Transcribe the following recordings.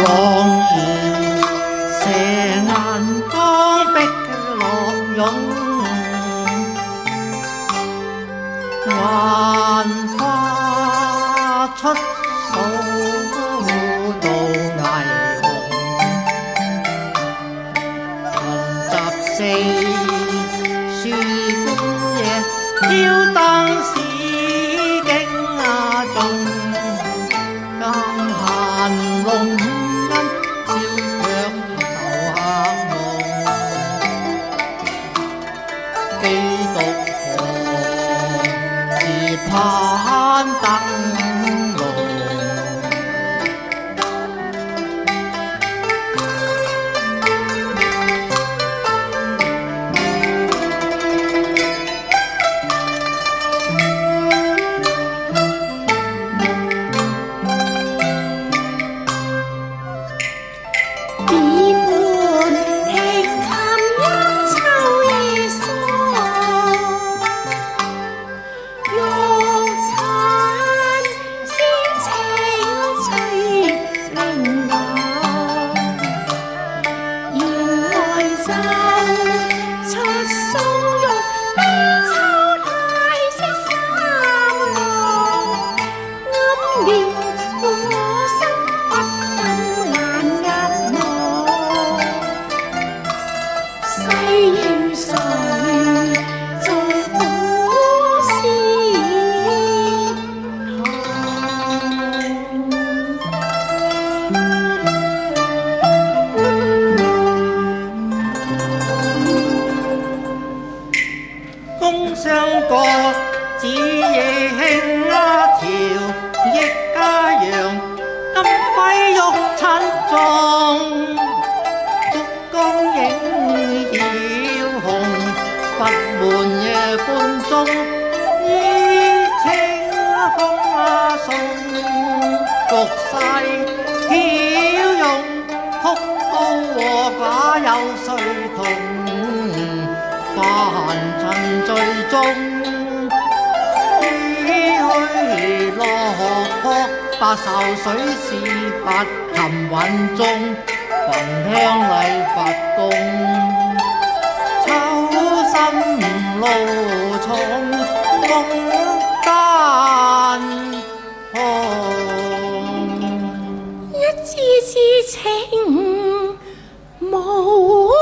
浪兒射眼光碧落湧，幻花出數到霓虹，雲集四樹觀野，挑燈市景眾。間閒龍恩照腳愁客夢，幾獨何自攀燈籠。宮商角子夜輕條益家陽，金輝玉襯妝，燭光映曉紅，佛門夜半鐘，於清風送，局勢曉用，曲高和寡有誰同？凡塵最終，唏噓落魄，百愁水是佛琴韻中，焚香禮佛供，秋心路重，夢丹紅，一次次情無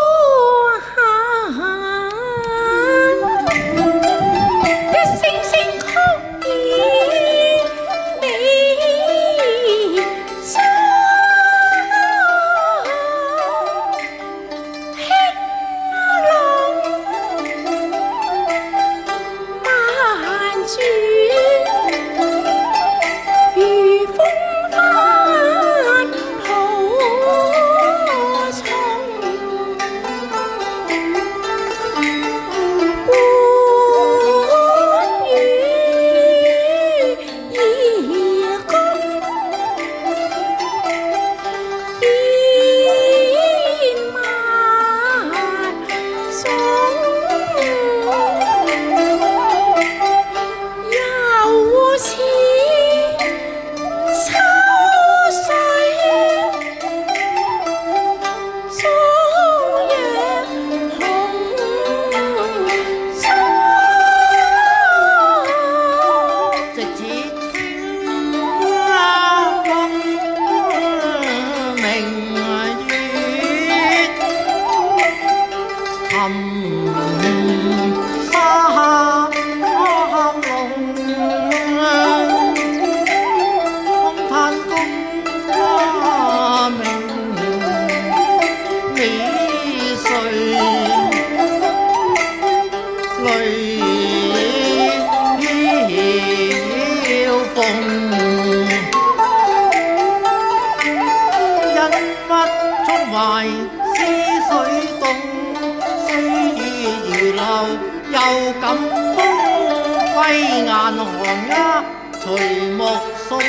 思緒動，歲月如流，又感風歸雁寒鴉，隨目送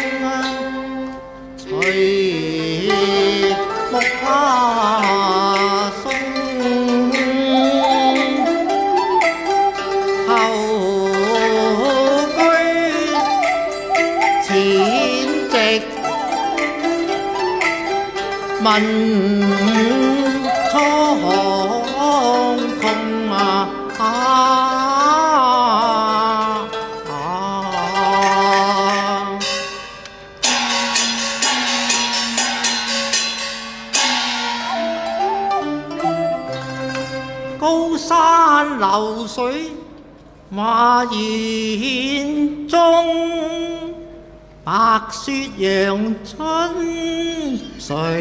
隨目花送。後居淺夕。 問蒼穹高山流水馬燕中，白雪陽春誰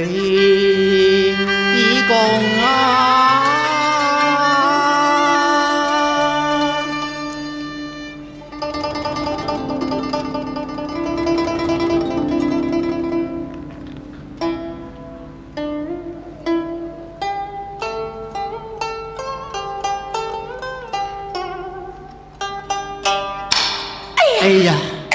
共哎呀！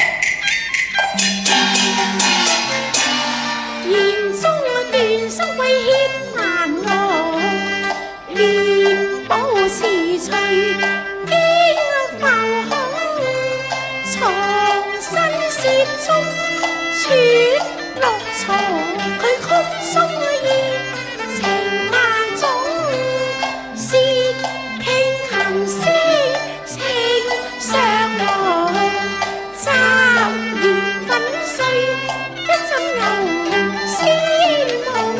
言中斷心為牽難路，練保詞隨經浮空，藏身雪中雪落藏，佢曲中意情萬種，是聽行思情上來。雜言粉碎一陣牛先夢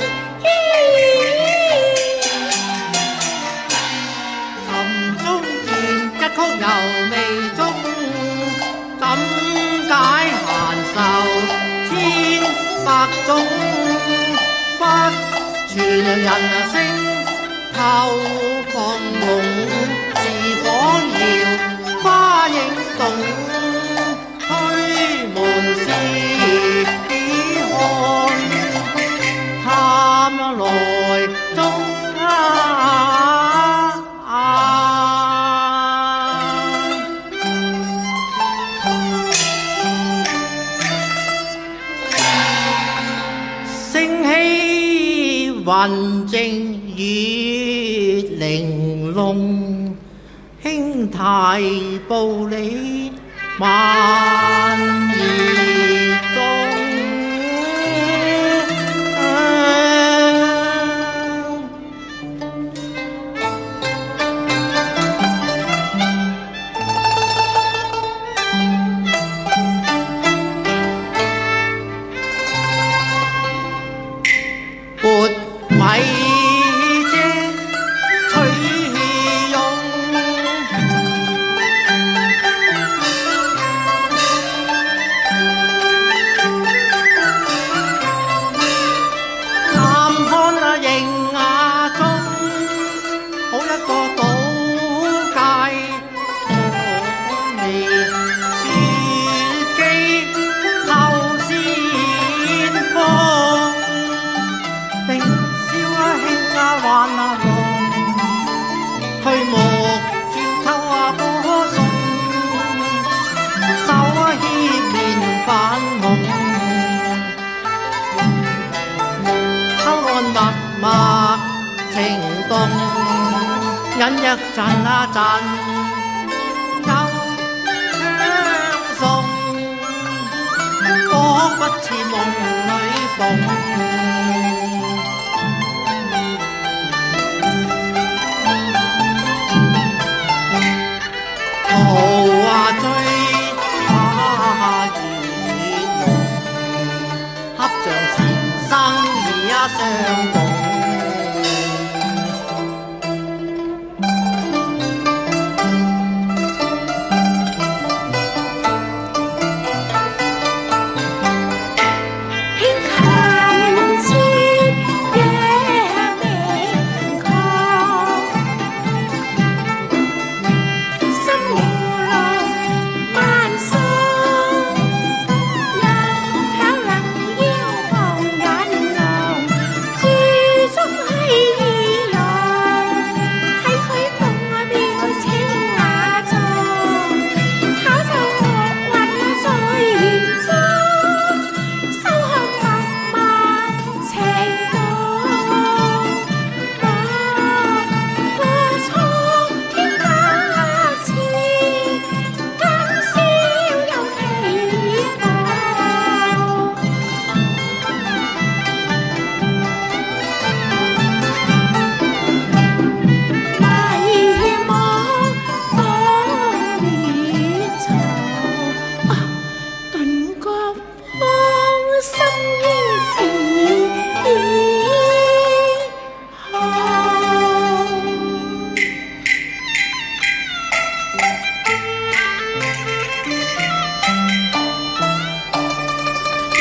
琴中斷一曲猶未終，怎解閒愁千百種？不傳人聲透鳳夢，是仿謠花影動。推門市幾看，探來中升起雲靜月玲瓏，輕太步履萬兒中。撥米遮取用，探看營雅中，好一個島界可味雪肌透鮮風。冰燒輕玩浪，推木轉透波送，手牽面反夢，偷看脈脈情動，忍一陣又相送，彷彿似夢裏逢。豪華醉花月容，恰像前生已相共。 輕琴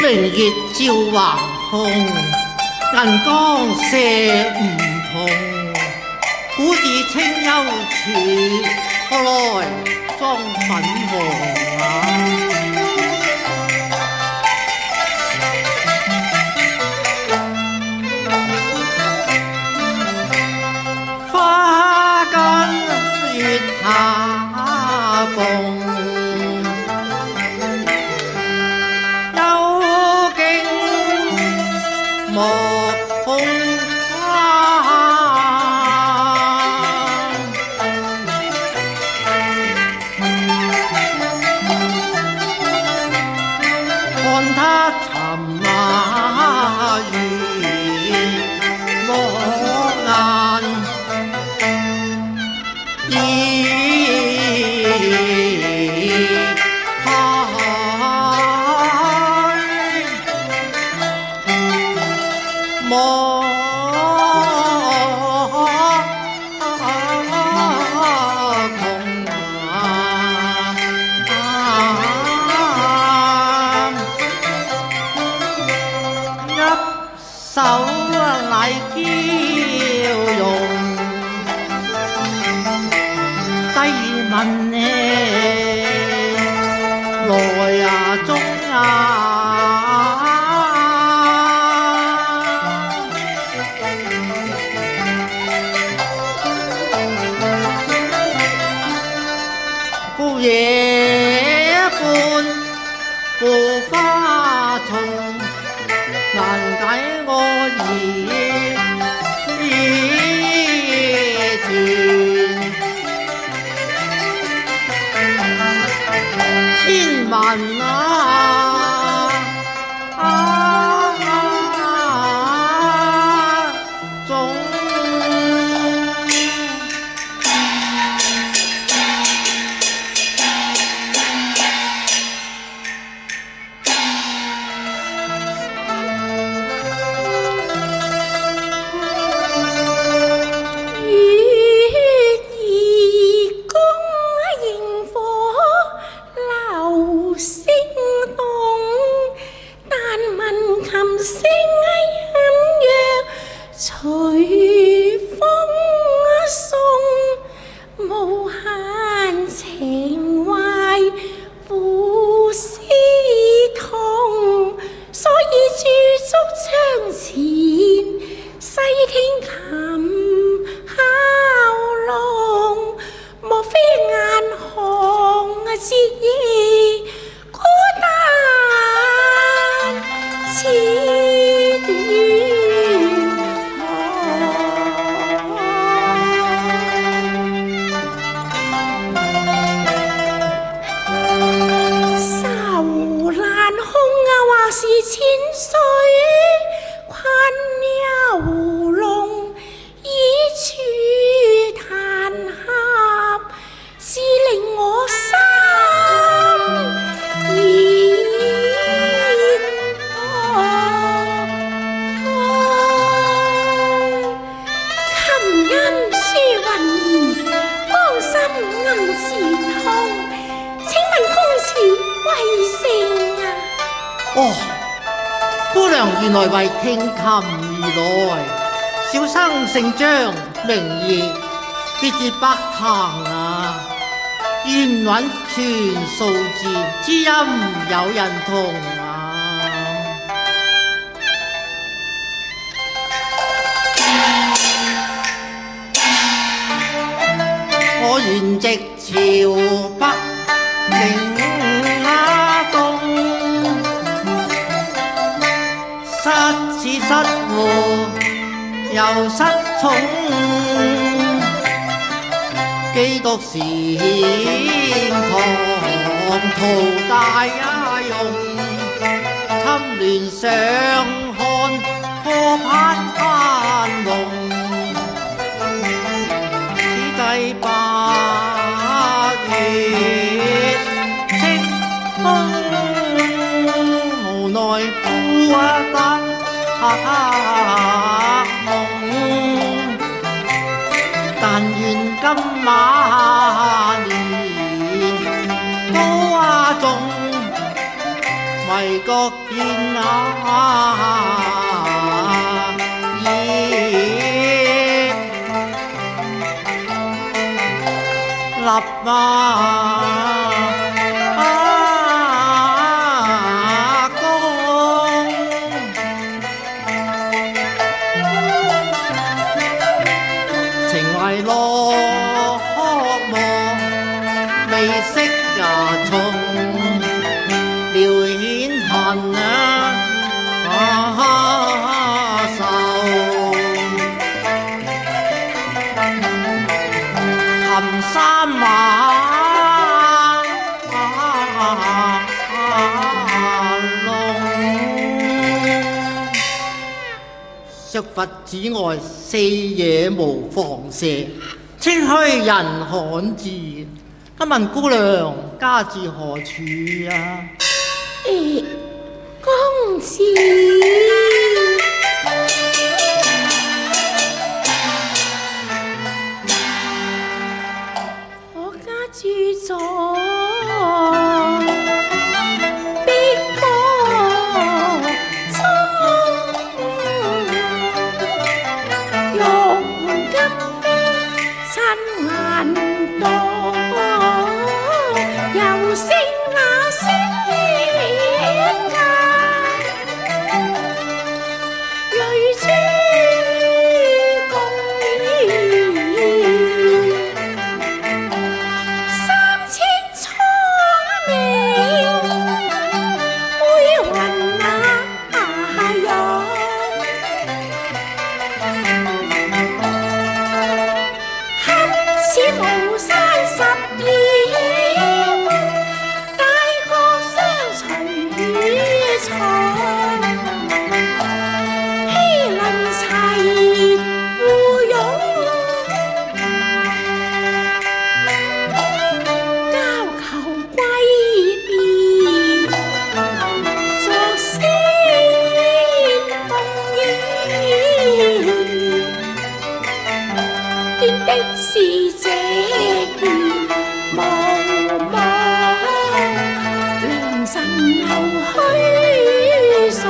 明月照橫空，銀光射梧桐。古寺清幽處，何來裝粉紅啊？花間月下共，幽徑莫控花。看他尋馬如落雁，莫窮一手禮嬌容，低問來中孤夜半顧花叢，難解我意斷。千萬種隨風送，無限情懷付絲痛，所以駐足窗前，細聽琴敲弄，莫非眼紅節意孤單似斷。是淺水困幽籠，以處彈合，是令我心痛。琴音書雲兒，芳心暗自痛。請問公詞貴姓啊？哦，姑娘原來為聽琴而來，小生姓張，名義，別自北潭啊。願揾全數字，知音有人同啊。我原籍朝北京東。失似失和又失寵，基督禪堂徒大用，侵亂上看破攀翻龍，此際八月清風，無奈孤單夢，但願今晚年高中， 為國見立功，情為落寞，未識重，料顯恨愁。琴三馬龍，削髮紫外四野無妨射，清虛人罕至。我問姑娘家住何處啊？ 公子，我家住咗碧波中，玉門金飛親眼到。又勝那星啊，瑞珠共三千蒼明，灰雲那湧，黑似無山12。是這段茫茫良辰留虛索，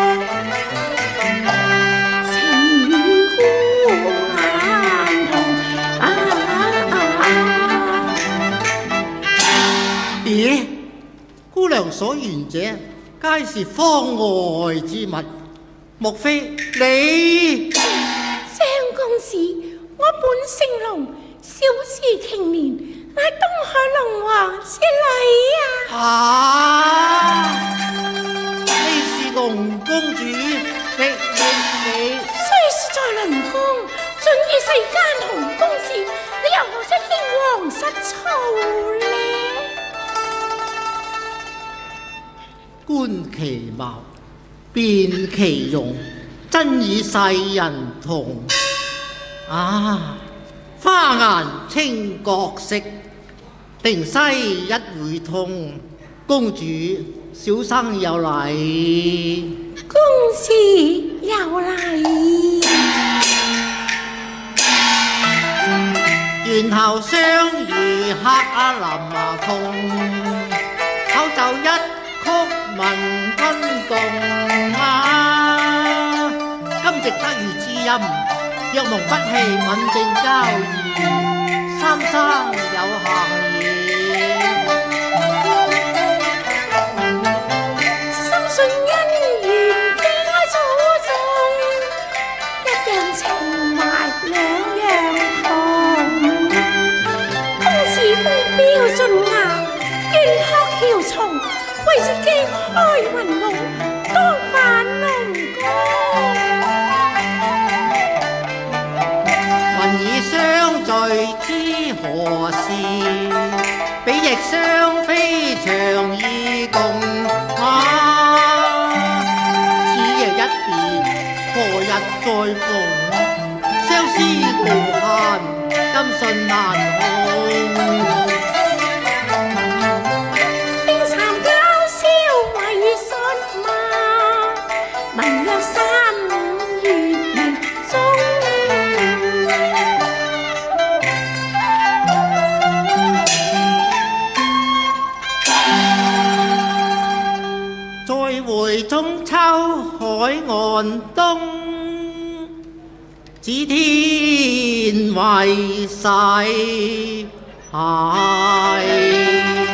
情與孤雁同咦，姑娘所言者皆是方外之物，莫非你？ 張公子，我本姓龍，小字瓊年，乃東海龍王之女啊！ 你是龍公主？你雖是在倫宮，盡於世間紅公子，你又何出見皇室操呢？ 觀其貌，辨其容，真與世人同。花顏清國色，定西一會通。公主小生有禮。 公子有禮。 猿後相遇黑林風，口奏一曲文昆共今夕得遇知音。若蒙不棄，穩正交誼，三生有幸矣。 深信姻緣既愛祖宗，一樣情懷兩樣痛。公子風標俊雅，玄學翹松，為自己開雲龍，當扮龍宮。 相聚知何事？比翼雙飛長意共。此夜一別，何日再逢？相思無限，今信難控。 冰蠶搞笑為信物。 回中秋海岸東，指天為誓。